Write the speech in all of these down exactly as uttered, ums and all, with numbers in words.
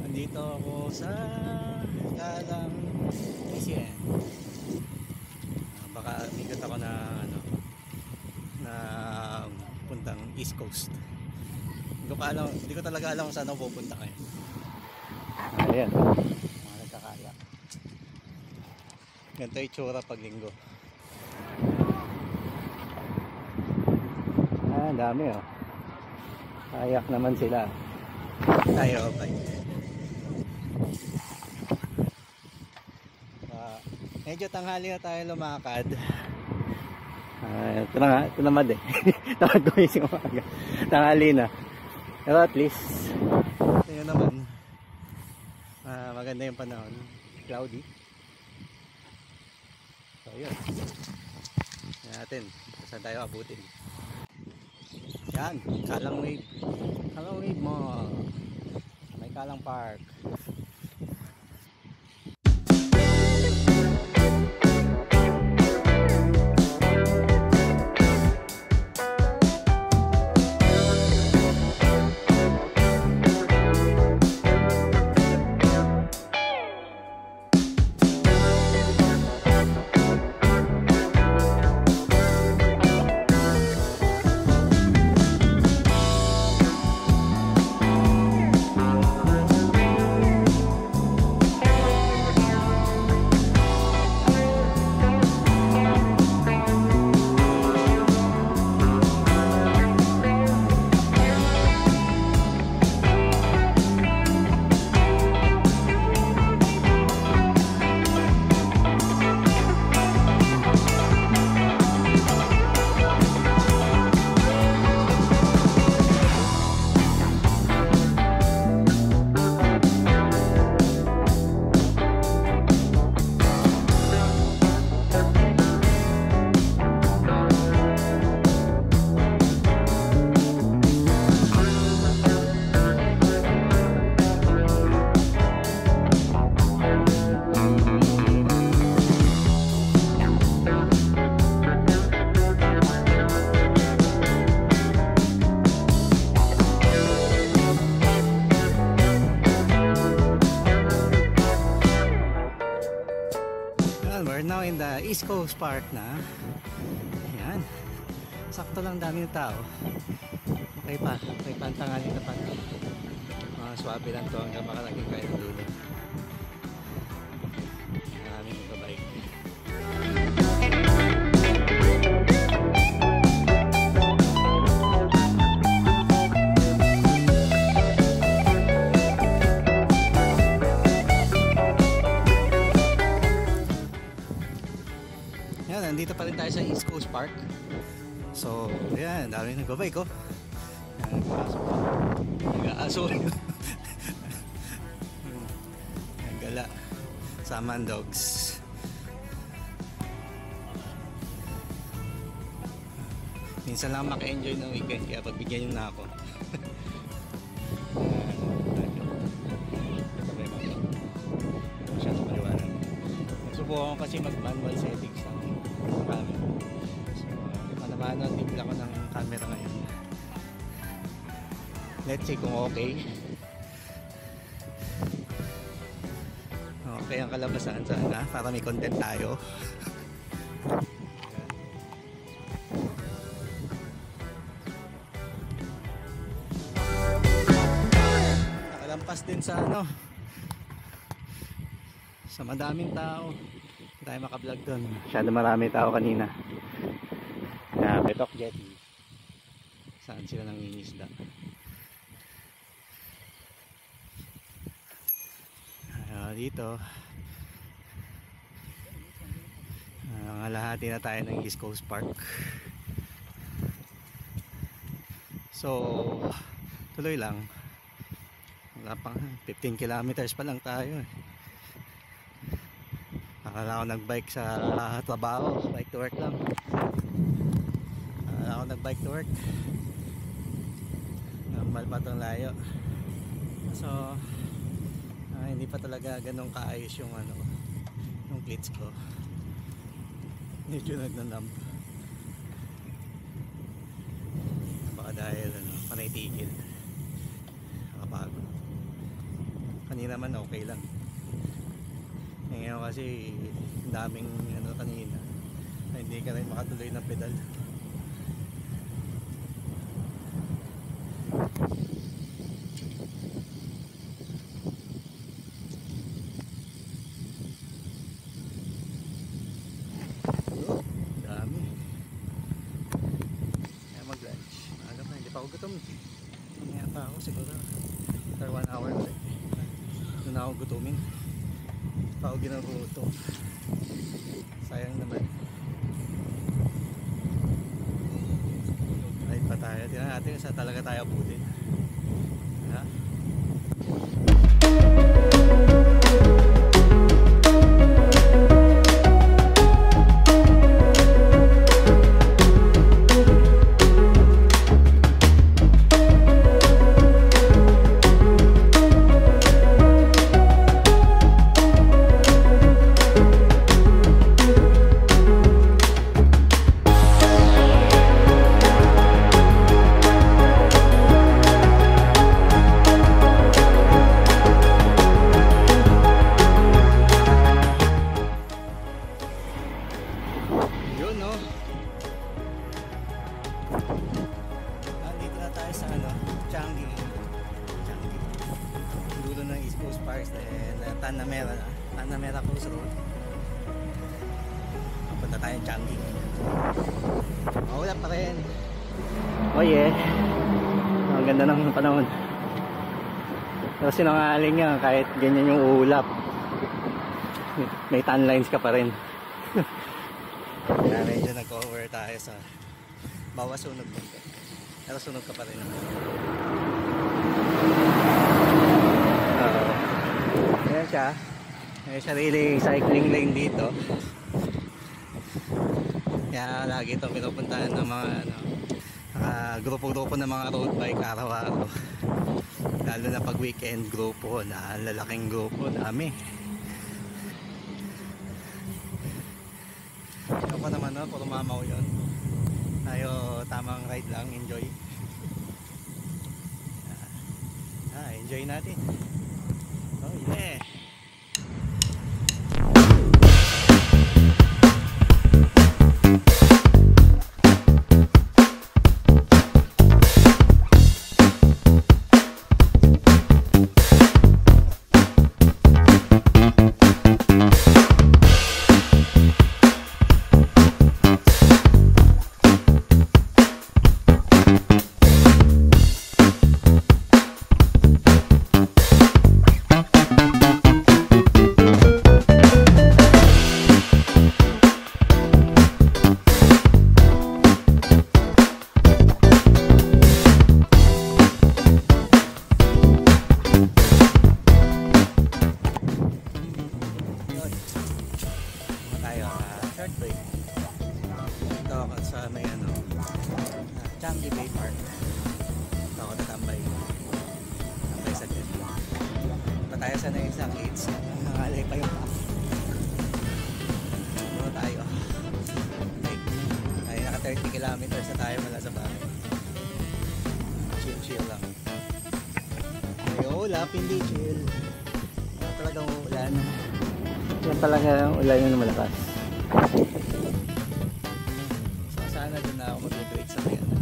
Nandito ako sa Galang P C N. Uh, baka ikot ako na ano na puntang East Coast. Hindi ko alam, hindi ko talaga alam kung saan ako pupunta ngayon. Ayan, mga nagkakayak. Ganito yung tsura pag linggo. Ah, dami oh. Kayak naman sila. Tayo, bike. Uh, medyo tanghali na tayo lumakad. Uh, ito na nga, ito namad eh. Tamad ko yung umaga. Tanghali na. Pero at least, ito yun naman. Uh, maganda yung panahon. Cloudy. So yun. Yan natin. Saan tayo abutin. Yan. Kalang Wave. Kalang Wave mo. May Kalang Park. We're now in the East Coast Park na. Ayan. Sakto lang, dami ng tao. Okay pa. Okay pa ang tangali na pa. Mga swabe lang to hanggang makalaging kayo ng dulo. Maraming magkabike. Nandito pa rin tayo sa East Coast Park. So, ayan, dami nag-bike ko. Nag-aaso. Nag-gala. Saman dogs. Minsan lang maka-enjoy ng weekend, kaya pagbigyan nyo na ako. Nagsubukan ko kasi mag-manual settings ng camera. So, manaman tingin ako ng camera ngayon. Let's see kung okay. Okay ang kalabasan sana para may content tayo. Nakalampas din sa ano, sa madaming tao. Hindi tayo makablog doon. Masyado marami tao kanina. Na Betok Jetty. Saan sila nangingisda? Uh, dito. Uh, Ngalahati na tayo ng East Coast Park. So, tuloy lang. Wala pang fifteen kilometers pa lang tayo eh. Akala ko nag-bike sa uh, trabaho, bike to work lang. Akala ko nag-bike to work. Normal pa itong layo. So, uh, hindi pa talaga ganun kaayos yung ano, yung clits ko. Medyo nagnanamp. Baka dahil ano, panay tigil. Nakapagod. Kanina man okay lang. Ngayon kasi daming ano kanina, hindi ka rin makatuloy ng pedal. Oh, dami. Kaya mag-lunch. Alam na, hindi pa ako gutom. Mamaya pa ako siguro. After one hour ulit. Doon ako gutumin. Hindi pa ako ginagutom. Sayang naman. Right pa tayo. Tingnan natin kung saan talaga tayo abutin. Ha? Nandito na tayo sa ano, Changi. Changi. Dulo ng East Coast Parks and uh, Tanamera. Tanamera Coast Road. Punta tayong Changi. Maulap pa rin. Oh yeah. Ang ganda ng panahon. Pero sinangaling nga kahit ganyan yung ulap. May tan lines ka pa rin. Kaya medyo nag-over tayo sa bawas sunog mo. Pero sunog ka pa rin. Uh, ayan siya. May sariling cycling lane dito. Kaya lagi ito pinupuntahan ng mga ano, uh, grupo-grupo ng mga road bike araw-araw. Lalo na pag weekend grupo na lalaking grupo. Dami. Ano pa naman no? Puro mamaw yun. Tayo tamang ride lang, enjoy. Ah, enjoy natin. Oh yeah. Short break. Ito ako sa may ano, Changi Bay Park. Ito ako tatambay. Tambay sa jet. Ito tayo sa na isang gates. Nangalay pa yung path. Ito tayo. Okay. Ay, naka thirty kilometers na tayo mula sa bahay. Chill chill lang. May ulap, hindi chill. Wala talagang ulan. Yan talaga ang ulan yung malakas. So sana doon na ako mag-break sa may ano,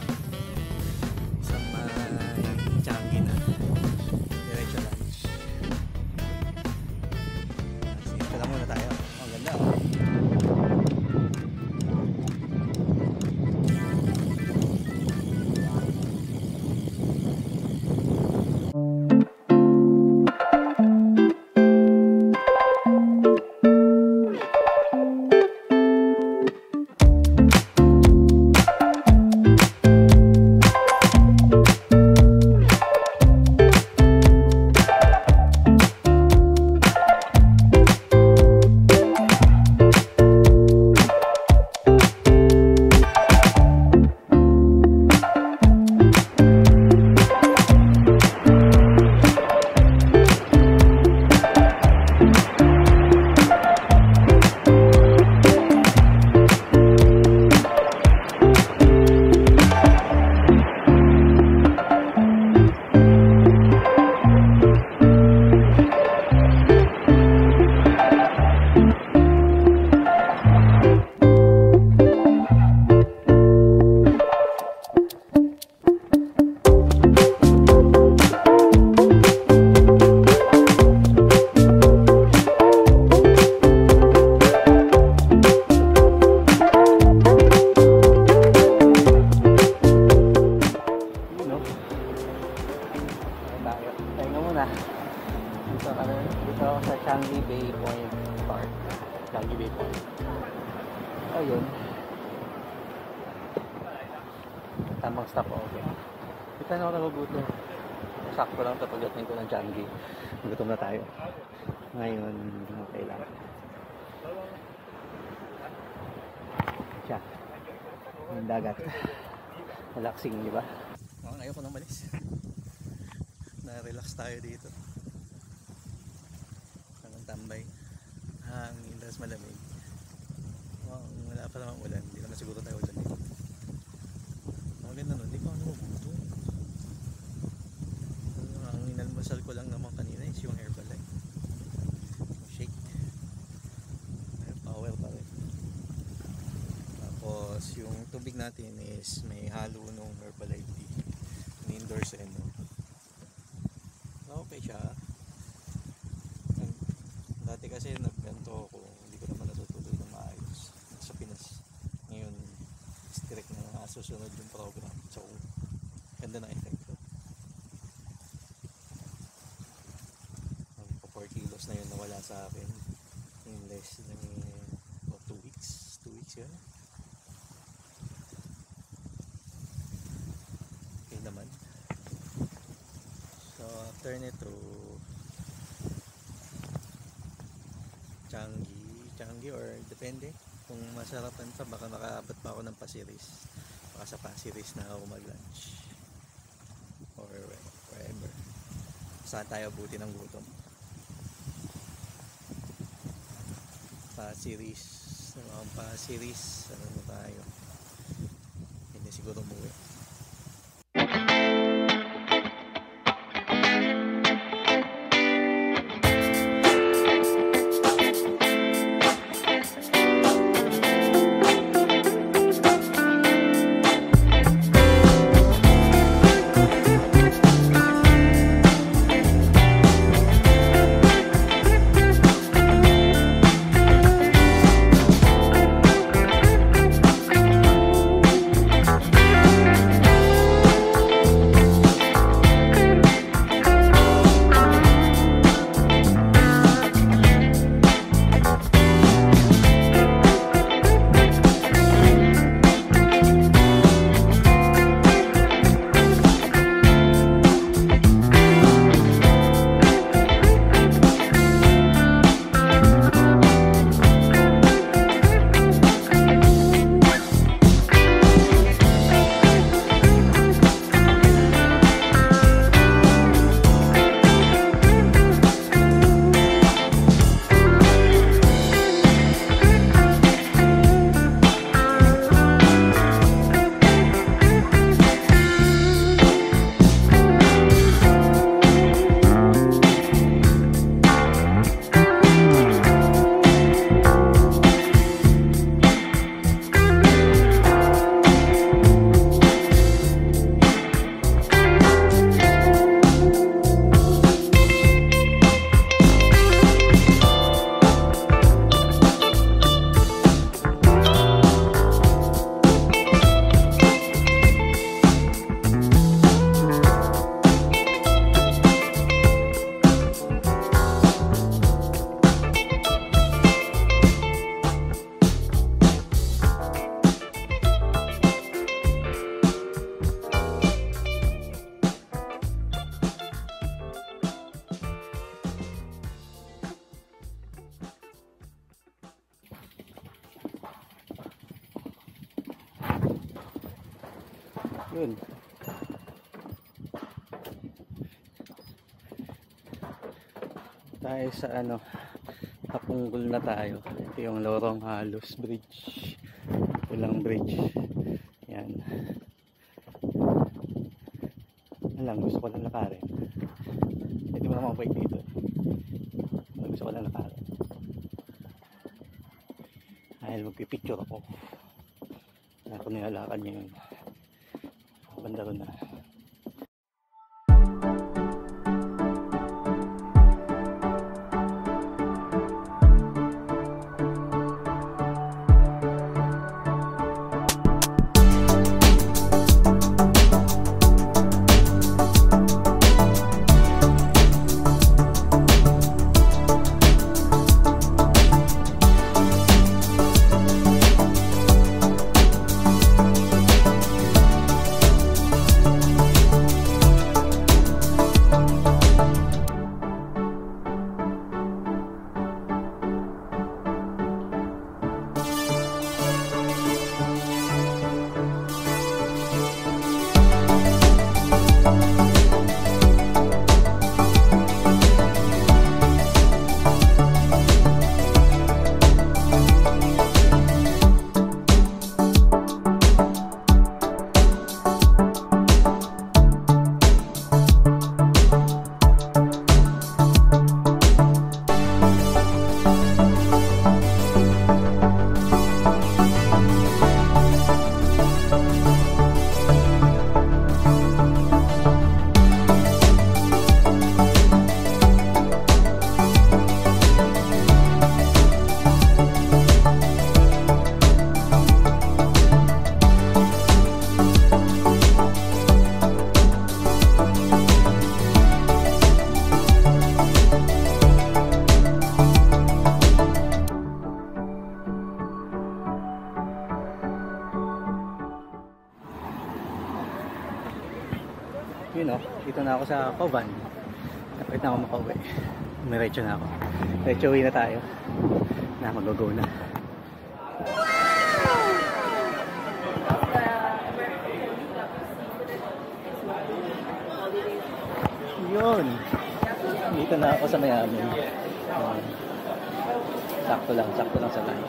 sa may Changi na diretso lunch. Dito lang muna tayo. Ang ganda oh. are dito ako sa Changi Bay Point Park. Changi Bay Point. Ayun. Tamang stop over. Ito na ako nagugutom. Sakto lang ito pagdating ko ng Changi. Gutom na tayo. Ngayon, okay lang. Siya. Yung dagat. Relaxing, di ba? Oh, ngayon ko nang malis. Na-relax tayo dito. Ang tambay. Hangin, tapos malamig. Oh, wala pa namang ulan. Hindi naman siguro tayo ulan dito. Ang maganda nun, hindi ko ano mabuto. Ang inalmasal ko lang naman kanina is yung Herbalife. Yung shake. May power pa rin. Tapos yung tubig natin is may halo nung Herbalife tea. Ni-endorse eh, no? Okay siya. Dati kasi nagganto ako, hindi ko naman natutuloy na maayos sa Pinas. Ngayon, strict na susunod yung program. So, ganda ng epekto. Magpa four kilos na yun nawala sa akin. In less than oh, two weeks. two weeks yun. Okay naman. So, after nito, Changi, Changi or depende kung masarapan pa, baka makaabot pa ako ng Pasiris, baka sa Pasiris na ako mag lunch or wherever saan tayo buti ng gutom. Pasiris, ang Pasiris, ano na tayo, hindi siguro umuwi. Yun. Tayo sa ano, Hapunggol na tayo. Ito yung Lorong Halos Bridge. Ilang bridge. Yan. Alam, gusto ko lang lakarin. Hindi mo naman wait dito. Gusto ko lang lakarin. Dahil magpipicture ako. Kaya kung nilalakad niya yun. Banda ron na. na ako sa Covan. Napit na ako makauwi. Umiretso na ako. Diretso uwi na tayo. Na mag-go na. Yun. Dito na ako sa Miami. Um, sakto lang, sakto lang sa lunch.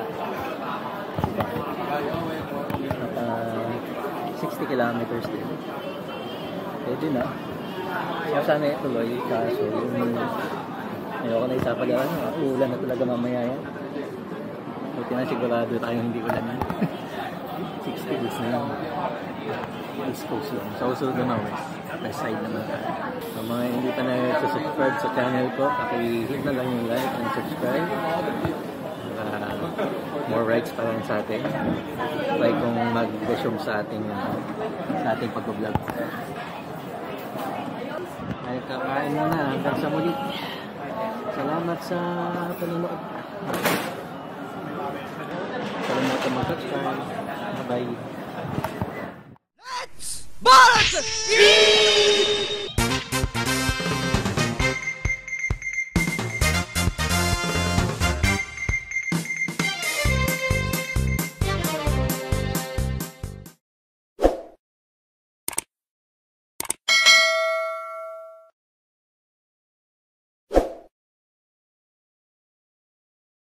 At uh, sixty kilometers din. Pwede na. So sana ituloy. Kaso yung ayoko na isa pala. Ulan na talaga mamaya yan. Buti na sigurado tayo hindi ulan na. sixty degrees na lang. East Coast lang. Sa usunod na west. West side naman tayo. So mga hindi pa na-subscribe sa channel ko, paki-hit na lang yung like and subscribe. Uh, more rights pa rin sa atin. Try kong mag-resume sa ating uh, sa ating pag-vlog. Ay, kakain na na. Hanggang sa muli. Salamat sa panonood. Salamat mag-subscribe. Bye-bye. Let's Boss!